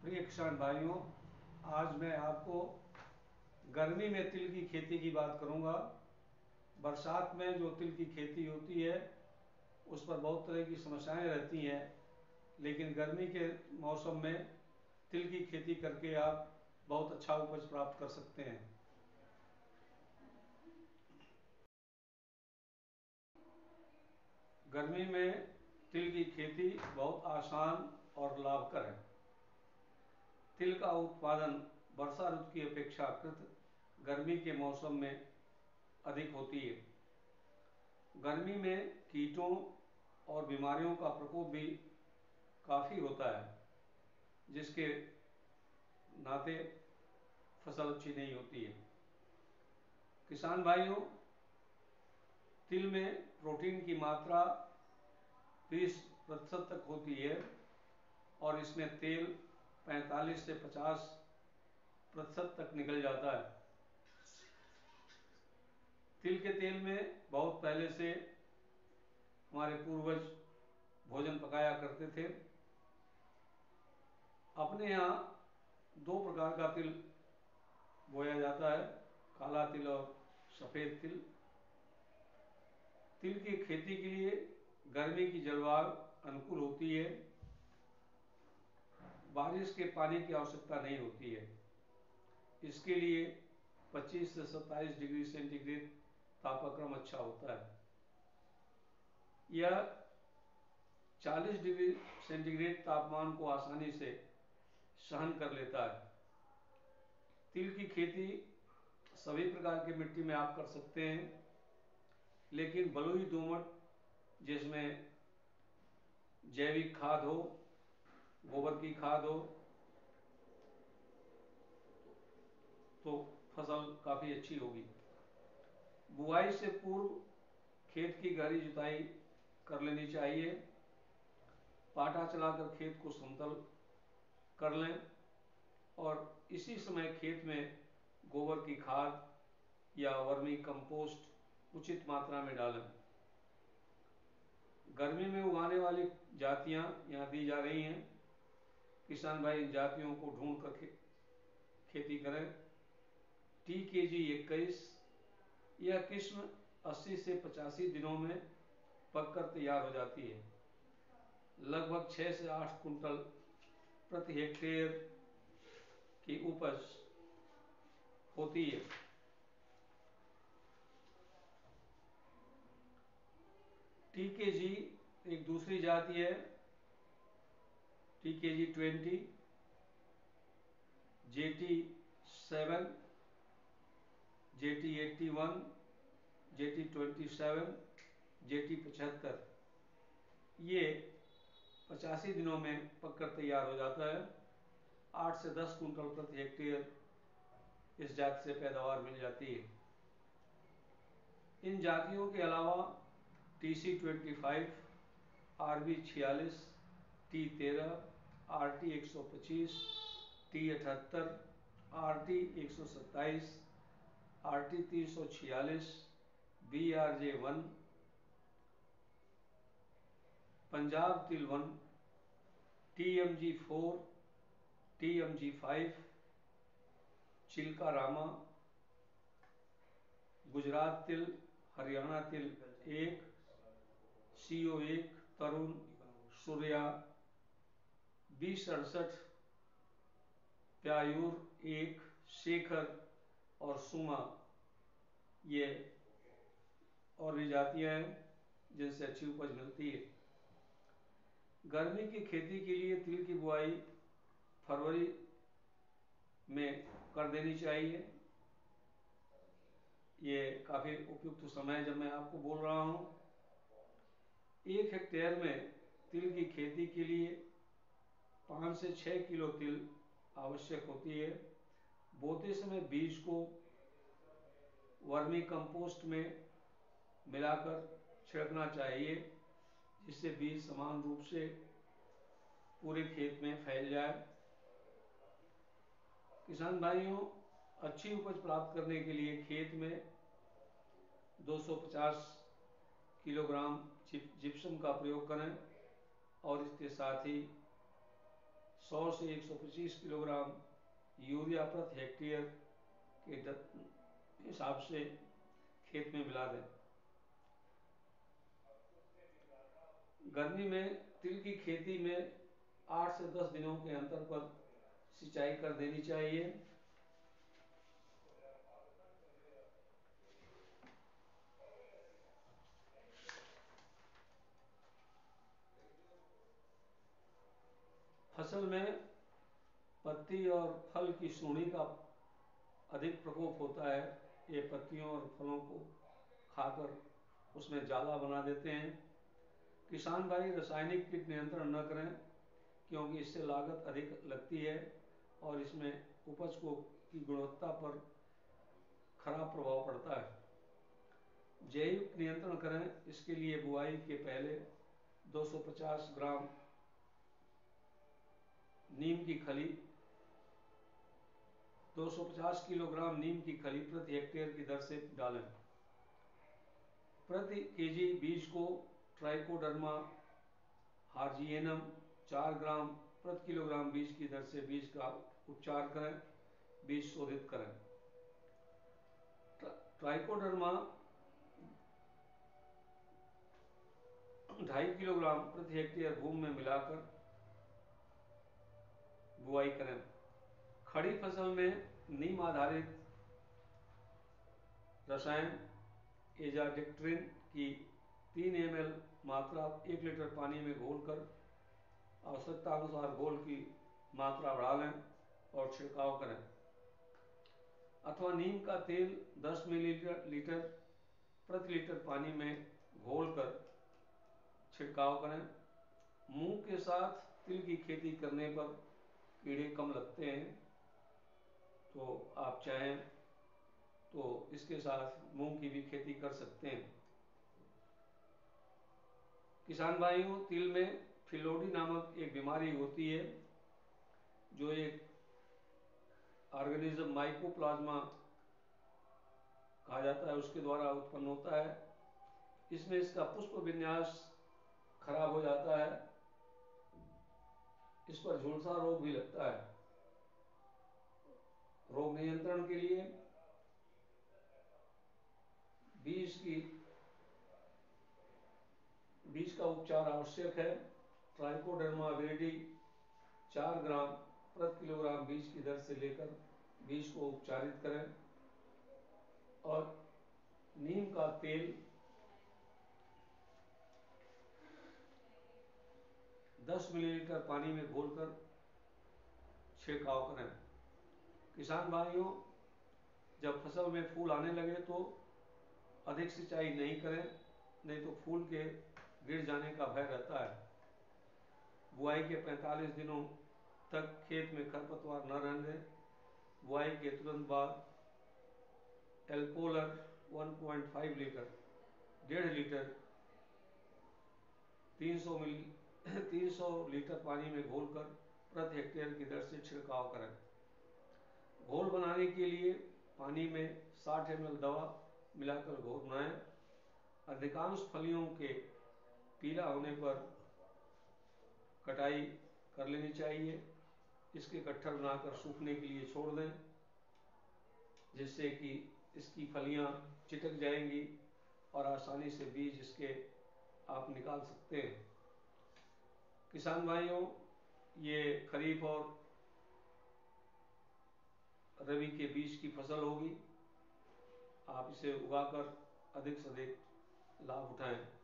प्रिय किसान भाइयों, आज मैं आपको गर्मी में तिल की खेती की बात करूंगा। बरसात में जो तिल की खेती होती है उस पर बहुत तरह की समस्याएं रहती हैं, लेकिन गर्मी के मौसम में तिल की खेती करके आप बहुत अच्छा उपज प्राप्त कर सकते हैं। गर्मी में तिल की खेती बहुत आसान और लाभकर है। तिल का उत्पादन वर्षा ऋतु की अपेक्षाकृत गर्मी के मौसम में अधिक होती है। गर्मी में कीटों और बीमारियों का प्रकोप भी काफ़ी होता है, जिसके नाते फसल अच्छी नहीं होती है। किसान भाइयों, तिल में प्रोटीन की मात्रा 20% तक होती है और इसमें तेल 45 से 50% तक निकल जाता है। तिल के तेल में बहुत पहले से हमारे पूर्वज भोजन पकाया करते थे। अपने यहाँ दो प्रकार का तिल बोया जाता है, काला तिल और सफ़ेद तिल। तिल की खेती के लिए गर्मी की जलवायु अनुकूल होती है। बारिश के पानी की आवश्यकता नहीं होती है। इसके लिए 25 से 27 डिग्री सेंटीग्रेड तापक्रम अच्छा होता है। यह 40 डिग्री सेंटीग्रेड तापमान को आसानी से सहन कर लेता है। तिल की खेती सभी प्रकार की मिट्टी में आप कर सकते हैं, लेकिन बलुई दोमट, जिसमें जैविक खाद हो, गोबर की खाद हो, तो फसल काफ़ी अच्छी होगी। बुआई से पूर्व खेत की गहरी जुताई कर लेनी चाहिए। पाटा चलाकर खेत को समतल कर लें और इसी समय खेत में गोबर की खाद या वर्मी कंपोस्ट उचित मात्रा में डालें। गर्मी में उगाने वाली जातियां यहाँ दी जा रही हैं। किसान भाई इन जातियों को ढूंढ कर खेती करें। TKG 21 यह किस्म 80 से 85 दिनों में पककर तैयार हो जाती है। लगभग 6 से 8 कुंटल प्रति हेक्टेयर की उपज होती है। TKG एक दूसरी जाति है, TKG 20, JT7, JT81, JT27, JT75। ये 85 दिनों में पककर तैयार हो जाता है। 8 से 10 कुंटल प्रति हेक्टेयर इस जाति से पैदावार मिल जाती है। इन जातियों के अलावा TC25, RB46, T13, RT125, T78, RT127, RT346, BRJ1, Punjab तिल 1, TMG4, TMG5, चिल्का रामा, गुजरात तिल, हरियाणा तिल 1, CO1, तरुण, सूर्या, B67, प्यायूर 1, शेखर और सुमा, ये और भी जातियां हैं जिनसे अच्छी उपज मिलती है। गर्मी की खेती के लिए तिल की बुआई फरवरी में कर देनी चाहिए। ये काफ़ी उपयुक्त समय है जब मैं आपको बोल रहा हूँ। 1 हेक्टेयर में तिल की खेती के लिए 5 से 6 किलो तिल आवश्यक होती है। बोते समय बीज को वर्मी कंपोस्ट में मिलाकर छिड़कना चाहिए, जिससे बीज समान रूप से पूरे खेत में फैल जाए। किसान भाइयों, अच्छी उपज प्राप्त करने के लिए खेत में 250 किलोग्राम जिप्सम का प्रयोग करें और इसके साथ ही 100 से 125 किलोग्राम यूरिया प्रति हेक्टेयर के हिसाब से खेत में मिला दें। गर्मी में तिल की खेती में 8 से 10 दिनों के अंतर पर सिंचाई कर देनी चाहिए। फसल में पत्ती और फल की सूंडी का अधिक प्रकोप होता है। ये पत्तियों और फलों को खाकर उसमें जाला बना देते हैं। किसान भाई रासायनिक कीट नियंत्रण न करें, क्योंकि इससे लागत अधिक लगती है और इसमें उपज की गुणवत्ता पर खराब प्रभाव पड़ता है। जैविक नियंत्रण करें। इसके लिए बुआई के पहले 250 ग्राम नीम की खली 250 किलोग्राम नीम की खली प्रति हेक्टेयर की दर से डालें। प्रति केजी बीज को ट्राइकोडर्मा हार्जिएनम 4 ग्राम प्रति किलोग्राम बीज की दर से बीज का उपचार करें, बीज शोधित करें। ट्राइकोडर्मा 2.5 किलोग्राम प्रति हेक्टेयर भूमि में मिलाकर बुआई करें। खड़ी फसल में नीम आधारित रसायन एजाडिक्ट्रिन की 3 ml मात्रा 1 लीटर पानी में घोलकर आवश्यकता अनुसार घोल की मात्रा बढ़ा लें और छिड़काव करें। अथवा नीम का तेल 10 मिलीलीटर प्रति लीटर पानी में घोलकर छिड़काव करें। मूंग के साथ तिल की खेती करने पर कीड़े कम लगते हैं, तो आप चाहें तो इसके साथ मूंग की भी खेती कर सकते हैं। किसान भाइयों, तिल में फिलोडी नामक एक बीमारी होती है, जो एक ऑर्गेनिज्म माइकोप्लाज्मा कहा जाता है, उसके द्वारा उत्पन्न होता है। इसमें इसका पुष्प विन्यास खराब हो जाता है। इस पर झुलसा रोग भी लगता है। रोग नियंत्रण के लिए बीज का उपचार आवश्यक है। ट्राइकोडर्मा विरिडी 4 ग्राम प्रति किलोग्राम बीज की दर से लेकर बीज को उपचारित करें और नीम का तेल 10 मिलीलीटर पानी में घोलकर छिड़काव करें। किसान भाइयों, जब फसल में फूल आने लगे तो अधिक सिंचाई नहीं करें, नहीं तो फूल के गिर जाने का भय रहता है। बुआई के 45 दिनों तक खेत में खरपतवार न रहने दें। बुआई के तुरंत बाद एल्पोलर 1.5 लीटर 1.5 लीटर 300 लीटर पानी में घोलकर प्रति हेक्टेयर की दर से छिड़काव करें। घोल बनाने के लिए पानी में 60 ml दवा मिलाकर घोल बनाएं। अधिकांश फलियों के पीला होने पर कटाई कर लेनी चाहिए। इसके गट्ठर बनाकर सूखने के लिए छोड़ दें, जिससे कि इसकी फलियां चिटक जाएंगी और आसानी से बीज इसके आप निकाल सकते हैं। किसान भाइयों, ये खरीफ और रबी के बीज की फसल होगी। आप इसे उगाकर अधिक से अधिक लाभ उठाएं।